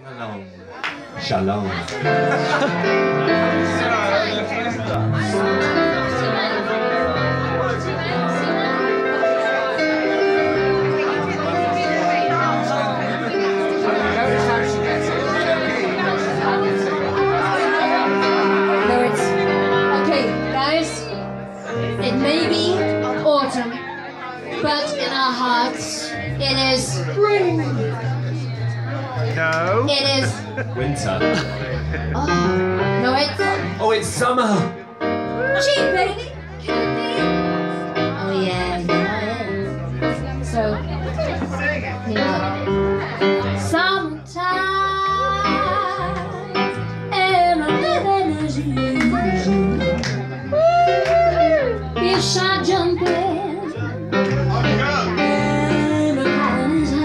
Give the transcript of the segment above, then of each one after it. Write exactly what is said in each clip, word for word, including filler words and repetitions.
Singalong. Shalom. Okay, guys, it may be autumn, but in our hearts, it is spring. No. It is Winter. Oh, no, it's Oh, it's summer. cheap, baby. Can it be? Oh yeah, yeah. So, you know, summertime and a little energy. Fish are jumping. And the cotton is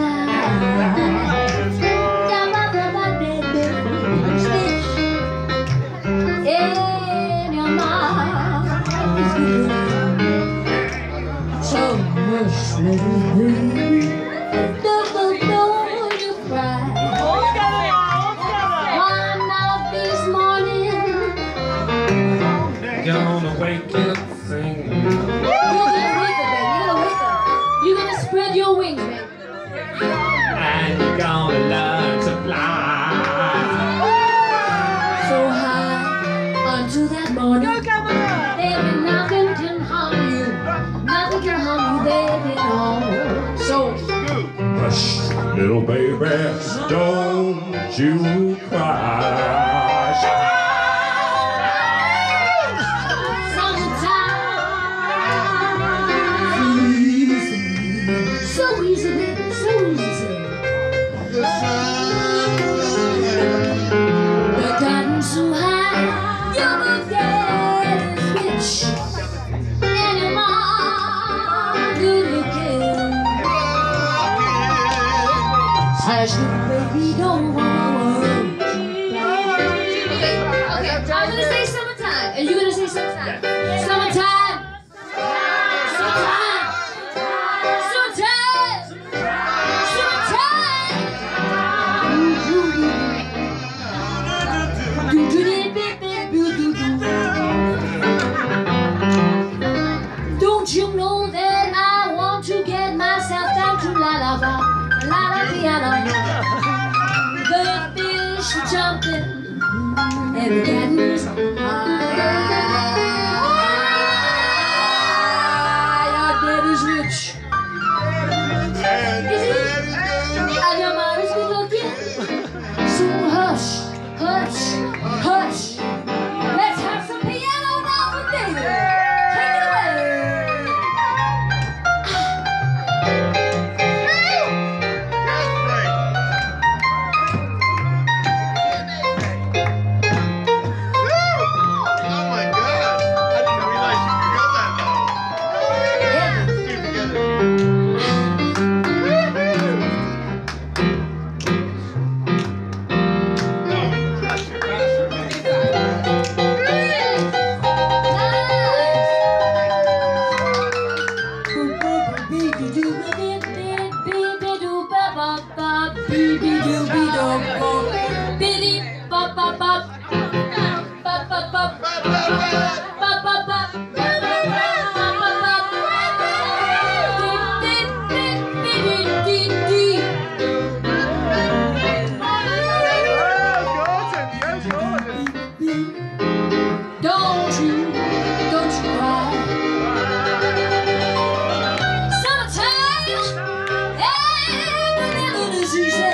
high. In your mouth is good. So much little baby, don't you cry. One of these mornings, Gonna wake up singing. you're gonna wake up, baby. You're gonna wake up. You're gonna spread your wings, baby. And you're gonna learn to fly. So high onto that morning, baby, nothing can harm you. Nothing can harm you, baby, no. So, Hush, little baby, don't you cry. summertime, so easy, baby, so easy. The cotton's so high, you will get rich, and your mom good looking. Hush, little baby, don't worry. Okay, okay, I'm gonna say summertime, and you're gonna say summertime. Summertime. Summertime. Summertime. Summertime. Don't you know that I want to get myself down to la la ba, la la piano? The fish are jumping and the cat's high. Your daddy's rich. Is he? And your mama's good looking. So hush, hush, hush. Let's have some piano now for David. Take it away. Don't you, don't you cry. Summertime, and the little easy.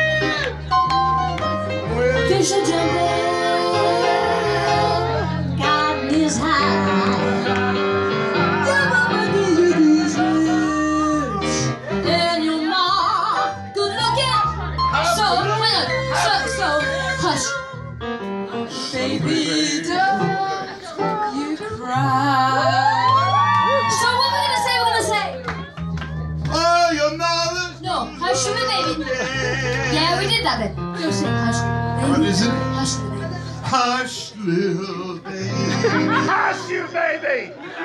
Fish are jumping, cotton is high. Your mama is rich, and your mom good looking. So, so, so, hush, baby, don't you cry. So what we're gonna say? We're gonna say, Oh, your mother. no, hush, little baby. Yeah, we did that bit. We'll say hush, baby. What is it? Hush, little baby. Hush, little baby. Hush, you baby!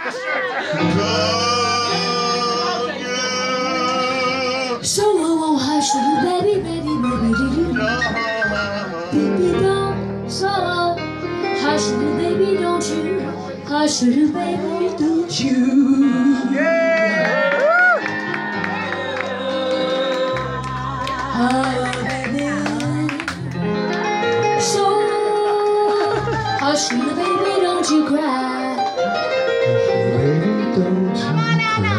Come, yeah. So, oh, oh, hush, little baby, baby, baby, baby. No. Hush, little baby, don't you? Oh, baby. So, hush, little baby, don't you cry. Baby, don't you cry.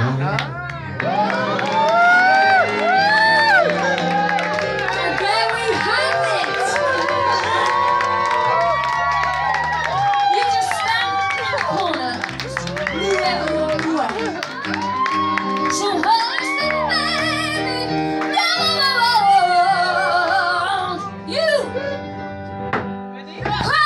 And there we have it. You just stand in the corner, move everyone away. So hush, little baby, don't you cry.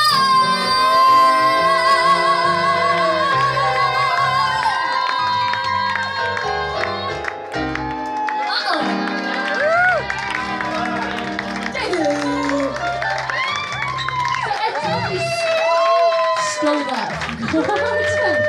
Stole that.